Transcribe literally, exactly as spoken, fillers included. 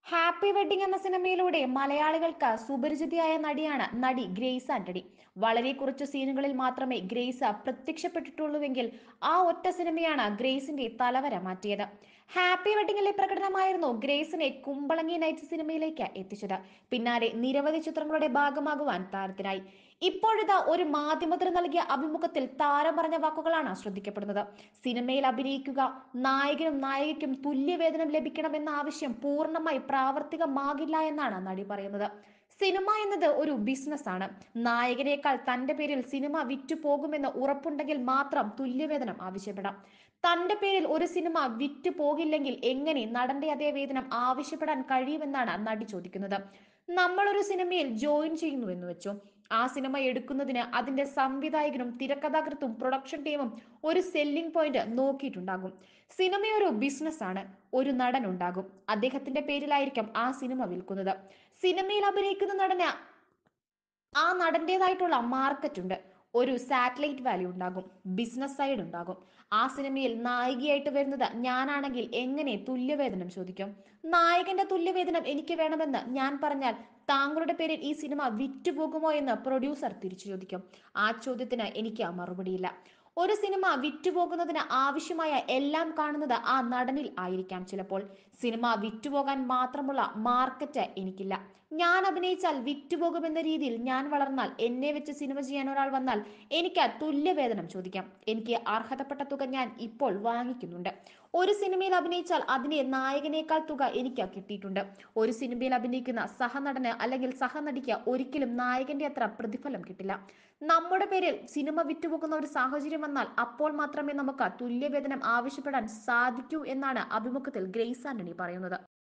Happy wedding എന്ന സിനിമയിലൂടെ മലയാളികൾക്ക് സുപരിചിതയായ നടിയാണ് നടി ഗ്രേസ് ആന്റണി. വളരെ കുറച്ചു സീനുകളിൽ മാത്രമേ ഗ്രേസ് പ്രത്യക്ഷപ്പെട്ടിട്ടുള്ളൂവെങ്കിൽ ആ ഒറ്റ സിനിമയാണ് ഗ്രേസിന്റെ തലവര മാറ്റിയത്. ഹാപ്പി വെഡിങ്ങിലെ പ്രകടനമായിരുന്നു ഗ്രേസിനെ കുമ്പളങ്ങി നൈറ്റ്സ് സിനിമയിലേക്ക് എത്തിച്ചത്. പിന്നാലെ നിരവധി ചിത്രങ്ങളുടെ ഭാഗമാകുവാൻ താരത്തിനായി. ഇപ്പോഴിതാ ഒരു മാധ്യമത്തിന് നൽകിയ അഭിമുഖത്തിൽ താരം പറഞ്ഞ വാക്കുകളാണ് ശ്രദ്ധിക്കപ്പെടുന്നത്. സിനിമയിൽ അഭിനയിക്കുക, നായകനും നായികയ്ക്കും തുല്യവേതനം ലഭിക്കണമെന്ന ആവശ്യം പൂർണ്ണമായി പ്രാവർത്തികമാകില്ല എന്നാണ് നടി പറയുന്നത്. സിനിമ എന്നത് ഒരു ബിസിനസ് ആണ്. നായകനേക്കാൾ തന്റെ പേരിൽ സിനിമ വിറ്റു പോകുമെന്ന് ഉറപ്പുണ്ടെങ്കിൽ മാത്രം തുല്യവേതനം ആവശ്യപ്പെടാം. തന്റെ പേരിൽ ഒരു സിനിമ വിറ്റു പോകില്ലെങ്കിൽ എങ്ങനെ നടന്റെ അതേ വേതനം ആവശ്യപ്പെടാൻ കഴിയുമെന്നാണ് നടി ചോദിക്കുന്നത്. നമ്മളൊരു സിനിമയിൽ ജോയിൻ ചെയ്യുന്നു എന്ന് വെച്ചു. ആ സിനിമ എടുക്കുന്നതിന് അതിന്റെ സംവിധായകനും തിരക്കഥാകൃത്തും പ്രൊഡക്ഷൻ ടീമും ഒരു സെല്ലിംഗ് പോയിന്റ് നോക്കിയിട്ടുണ്ടാകും. സിനിമ ഒരു ബിസിനസ് ആണ്. ഒരു നടൻ ഉണ്ടാകും, അദ്ദേഹത്തിന്റെ പേരിലായിരിക്കും ആ സിനിമ വിൽക്കുന്നത്. സിനിമയിൽ അഭിനയിക്കുന്ന നടന് ആ നടന്റേതായിട്ടുള്ള മാർക്കറ്റ് ഉണ്ട്. ഒരു സാറ്റലൈറ്റ് വാല്യൂ ഉണ്ടാകും, ബിസിനസ് സൈഡ് ഉണ്ടാകും. ആ സിനിമയിൽ നായികയായിട്ട് വരുന്നത് ഞാനാണെങ്കിൽ എങ്ങനെ തുല്യവേതനം ചോദിക്കും? നായകന്റെ തുല്യവേതനം എനിക്ക് വേണമെന്ന് ഞാൻ പറഞ്ഞാൽ താങ്കളുടെ പേരിൽ ഈ സിനിമ വിറ്റുപോകുമോ എന്ന് പ്രൊഡ്യൂസർ തിരിച്ചു ചോദിക്കും. ആ ചോദ്യത്തിന് എനിക്ക് മറുപടിയില്ല. ഒരു സിനിമ വിറ്റുപോകുന്നതിന് ആവശ്യമായ എല്ലാം കാണുന്നത് ആ നടനിൽ ആയിരിക്കാം ചിലപ്പോൾ. സിനിമ വിറ്റുപോകാൻ മാത്രമുള്ള മാർക്കറ്റ് എനിക്കില്ല. ഞാൻ അഭിനയിച്ചാൽ വിറ്റുപോകുമെന്ന രീതിയിൽ ഞാൻ വളർന്നാൽ എന്നെ വെച്ച് സിനിമ ചെയ്യാൻ ഒരാൾ വന്നാൽ എനിക്ക് തുല്യവേതനം ചോദിക്കാം. എനിക്ക് അർഹതപ്പെട്ട തുക ഞാൻ ഇപ്പോൾ വാങ്ങിക്കുന്നുണ്ട്. ഒരു സിനിമയിൽ അഭിനയിച്ചാൽ അതിനെ നായകനേക്കാൾ തുക എനിക്ക് കിട്ടിയിട്ടുണ്ട്. ഒരു സിനിമയിൽ അഭിനയിക്കുന്ന സഹനടന് അല്ലെങ്കിൽ സഹനടിക്ക് ഒരിക്കലും നായകന്റെ അത്ര പ്രതിഫലം കിട്ടില്ല. നമ്മുടെ പേരിൽ സിനിമ വിറ്റുപോകുന്ന ഒരു സാഹചര്യം വന്നാൽ അപ്പോൾ മാത്രമേ നമുക്ക് തുല്യവേതനം ആവശ്യപ്പെടാൻ സാധിക്കൂ എന്നാണ് അഭിമുഖത്തിൽ ഗ്രേസ് ആന്റണി പറയുന്നത്.